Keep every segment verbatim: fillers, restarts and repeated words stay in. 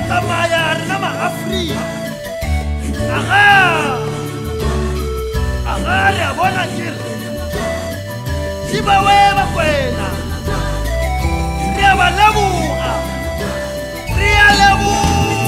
tsamaya re na maAfrika. Aga aga re a bona kere Zimbabwe ba kwena re a ba leboga re a leboga.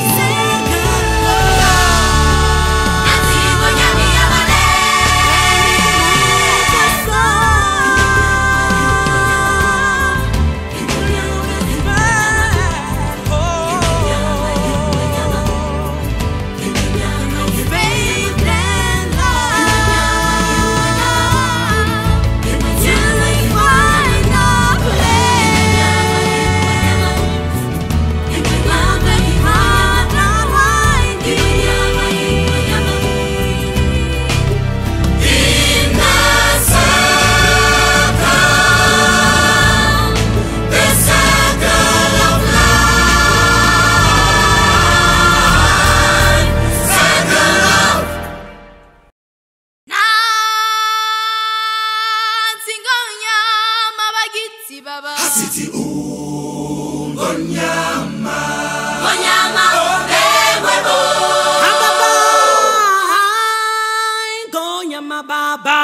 Asiti ungonyama Ngonyama Ewebo Ababa Ngonyama baba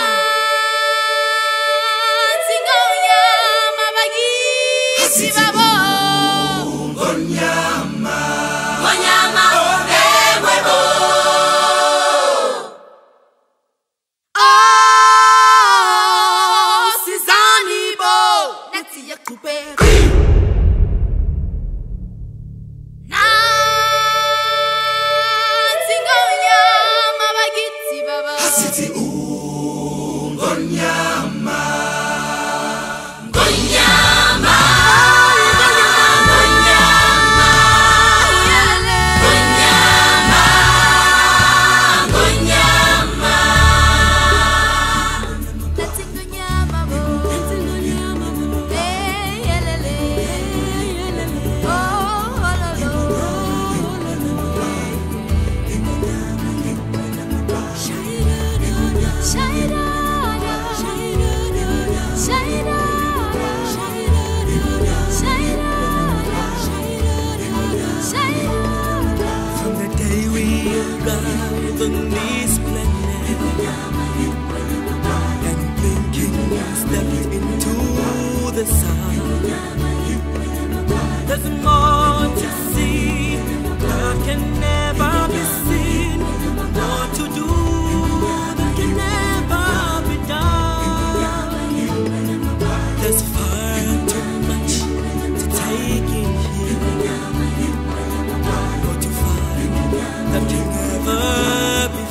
Ngonyama bagi Sibabo Ngonyama Ngonyama Ewebo Oh Sizani bo Nati ya kupe Asiti ungonyama Ngonyama Ngonyama Ngonyama Ngonyama Nati ngonyama bo Nati ngonyama bo Eh yelele Oh hololo From the day we arrived on this planet and blinking stepped into the sun, there's more to see that can never be seen, more to do that can never be done. There's far too much to take in here, more to find that can never be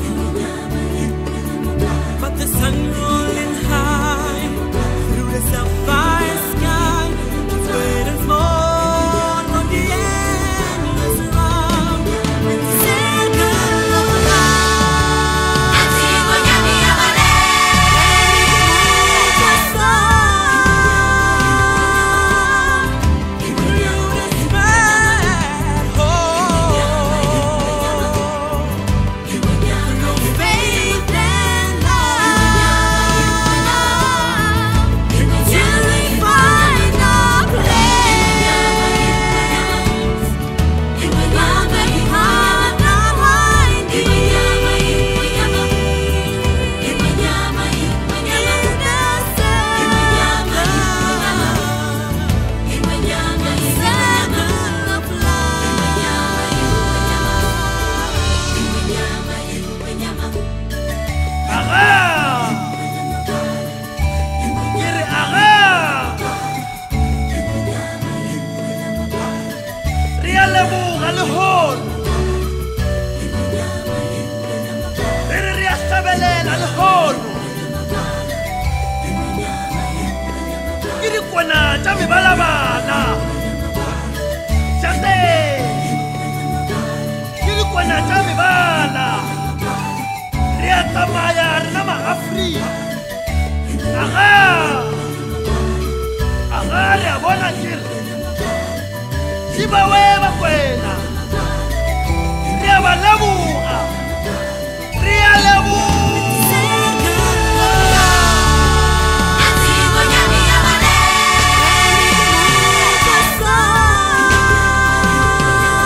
found. But the sun rolling high through the sapphire sky keeps waiting more on the endless round. Circle of life. Chami balabana Chate Kili kwana chami bala Ria tamaya na maAfrika. Aga Aga ria bona kiri Zimbabwe ba kwena Ria ba leboga Ria leboga. Oh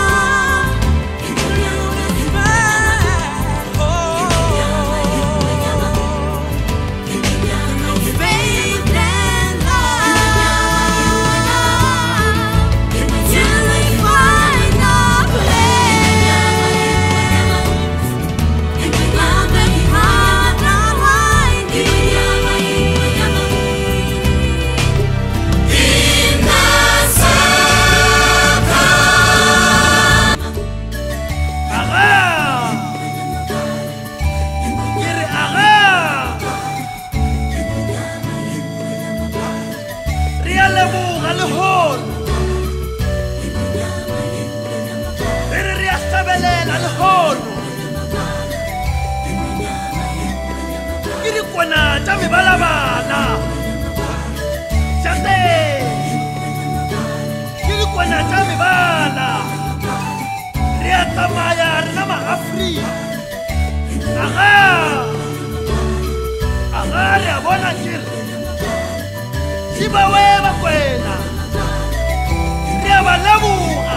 lebelela lehono ke dikwana tša mebalabala jate ke dikwana tša mebala re a tsamaya rena maafrika aga aga re a bona kere Zimbabwe bakwena re a ba leboga